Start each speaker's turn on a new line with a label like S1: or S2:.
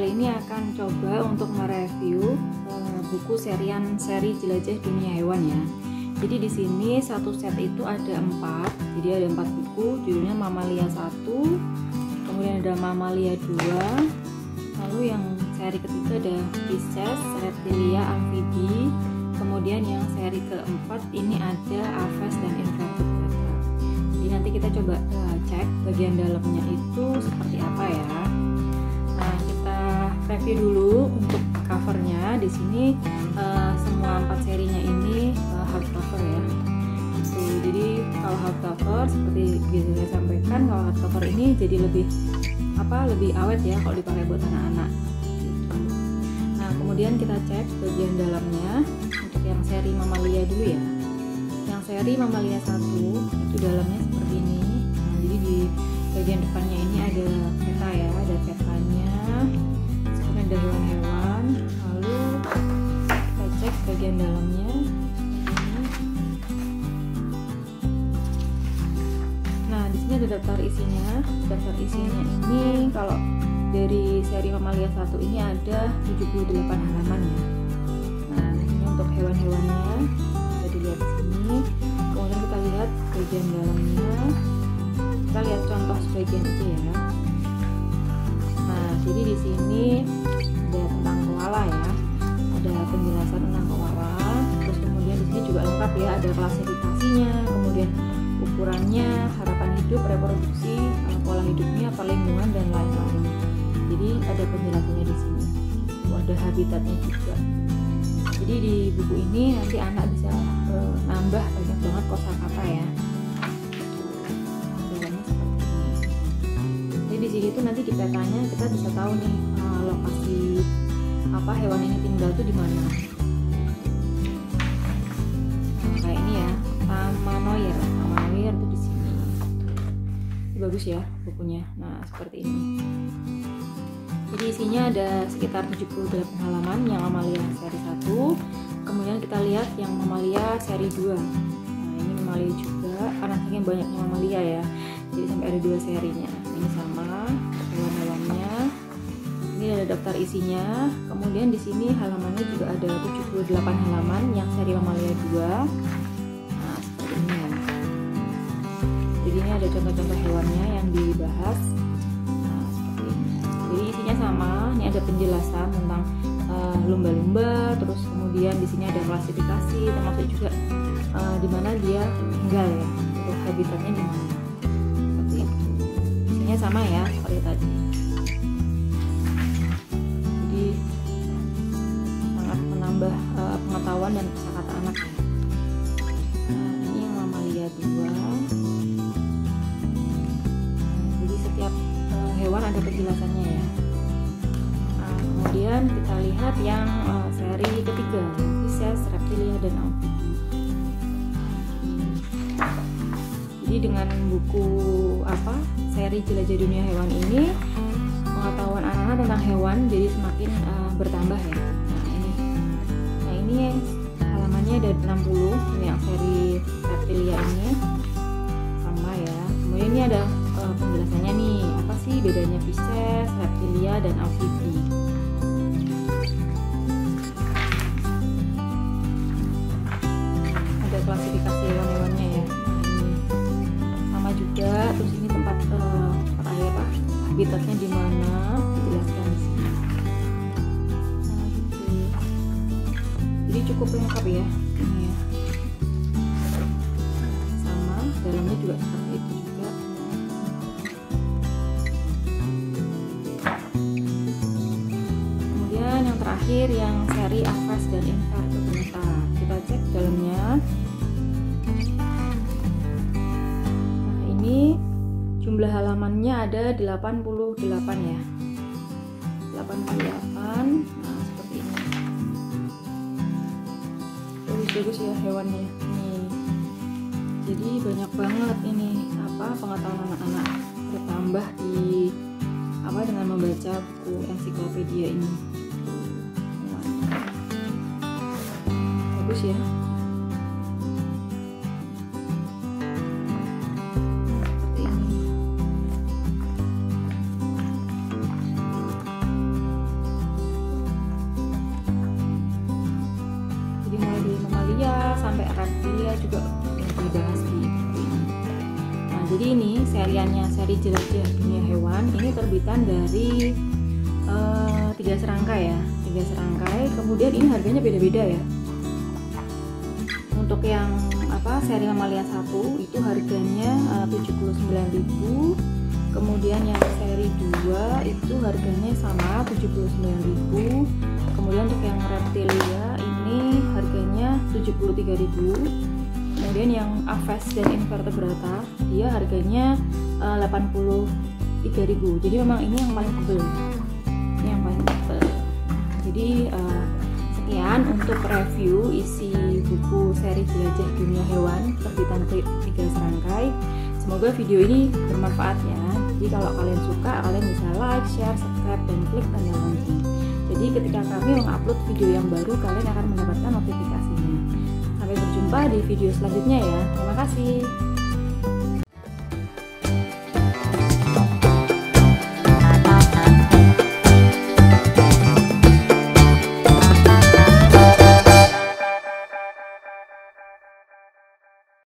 S1: kali ini akan coba untuk mereview buku seri Jelajah Dunia Hewan ya. Jadi di sini satu set itu ada 4. Jadi ada 4 buku, judulnya Mamalia 1, kemudian ada Mamalia 2, lalu yang seri ketiga ada Pisces, Reptilia, Amfibi, kemudian yang seri keempat ini ada Aves dan Invertebrata. Jadi nanti kita coba cek bagian dalamnya itu seperti apa ya. Nah, kita review dulu untuk covernya. Di sini semua 4 serinya ini hardcover ya. Jadi kalau hardcover seperti biasa saya sampaikan, kalau hardcover ini jadi lebih awet ya kalau dipakai buat anak-anak. Gitu. Nah, kemudian kita cek bagian dalamnya untuk yang seri Mamalia dulu ya. Yang seri Mamalia 1 itu dalamnya seperti ini. Nah, jadi di bagian depannya ini ada peta ya, ada petanya, kemudian ada hewan-hewan. Lalu kita cek bagian dalamnya. Nah, di sini ada daftar isinya. Daftar isinya ini kalau dari seri Mamalia 1 ini ada 78 halaman ya. Nah, ini untuk hewan-hewannya bisa dilihat di sini. Kemudian kita lihat bagian dalamnya. Kita lihat contoh sebagian aja ya. Nah, jadi di sini ada tentang koala ya. Ada penjelasan tentang koala. Terus kemudian di sini juga lengkap ya, ada klasifikasinya, kemudian ukurannya, harapan hidup, reproduksi, pola hidupnya, perlindungan dan lain-lain. Jadi ada penjelasannya di sini. Ada habitatnya juga. Jadi di buku ini nanti anak bisa nambah banyak banget kosakata ya. Tampilannya seperti ini. Jadi di sini tuh nanti di petanya kita bisa tahu nih lokasi hewan ini tinggal tuh di mana. Nah, kayak ini ya, Tamanoir tuh di sini. Bagus ya bukunya. Nah, seperti ini. Jadi isinya ada sekitar 78 halaman yang Mamalia seri 1. Kemudian kita lihat yang Mamalia seri 2. Nah, ini Mamalia juga karena saking banyaknya Mamalia ya. Jadi sampai ada 2 serinya. Ini sama hewan-hewannya. Ini ada daftar isinya. Kemudian di sini halamannya juga ada 78 halaman yang seri Mamalia 2. Nah, seperti ini ya. Jadi ini ada contoh-contoh hewannya yang dibahas. Nah, seperti ini. Jadi isinya sama. Ini ada penjelasan tentang lumba-lumba, terus kemudian di sini ada klasifikasi, termasuk juga di mana dia tinggal ya, untuk habitatnya di mana. Seperti itu. Isinya sama ya seperti tadi. Jadi sangat menambah pengetahuan dan kosakata anak ya. Nah, ini yang Mamalia 2. Jadi setiap hewan ada penjelasannya ya. Nah, kemudian kita lihat yang seri ketiga, Pisces, Reptilia dan Amfibi. Jadi dengan buku seri Jelajah Dunia Hewan ini, pengetahuan anak-anak tentang hewan jadi semakin bertambah ya. Nah ini halamannya ada 60. Ini yang seri Reptilia ini sama ya. Kemudian ini ada penjelasannya nih, apa sih bedanya Pisces, Reptilia dan Amfibi. Ada klasifikasi hewan-hewannya ya. Sama juga, terus ini tempat habitatnya di mana dijelaskan di sini. Nah, gitu. Jadi cukup lengkap ya ini ya. Sama dalamnya juga seperti itu juga. Kemudian yang terakhir yang seri Aves dan Invertebrata. Kita cek dalamnya. Nah, ini jumlah halamannya ada 88 ya. 88. Nah, seperti ini. Bagus-bagus ya hewannya. Nih. Jadi banyak banget ini pengetahuan anak-anak bertambah di dengan membaca buku ensiklopedia ini. Bagus ya. Seperti ini. juga dibahas di buku ini. Nah, jadi ini seriannya, seri Jelajah Dunia Hewan, ini terbitan dari 3 serangkai ya, 3 serangkai. Kemudian ini harganya beda-beda ya. Untuk yang seri Mamalia 1 itu harganya 79.000. Kemudian yang seri 2 itu harganya sama 79.000. Kemudian untuk yang Reptilia ini harganya 73.000. Kemudian yang Aves dan Invertebrata dia harganya 83.000. Jadi memang ini yang paling tebal. Ini yang paling tebal. Jadi sekian untuk review isi buku seri Jelajah Dunia Hewan terbitan 3 serangkai. Semoga video ini bermanfaat ya. Jadi kalau kalian suka, kalian bisa like, share, subscribe, dan klik tanda lonceng. Jadi ketika kami mengupload video yang baru, kalian akan mendapatkan notifikasinya. Sampai berjumpa di video selanjutnya ya. Terima kasih.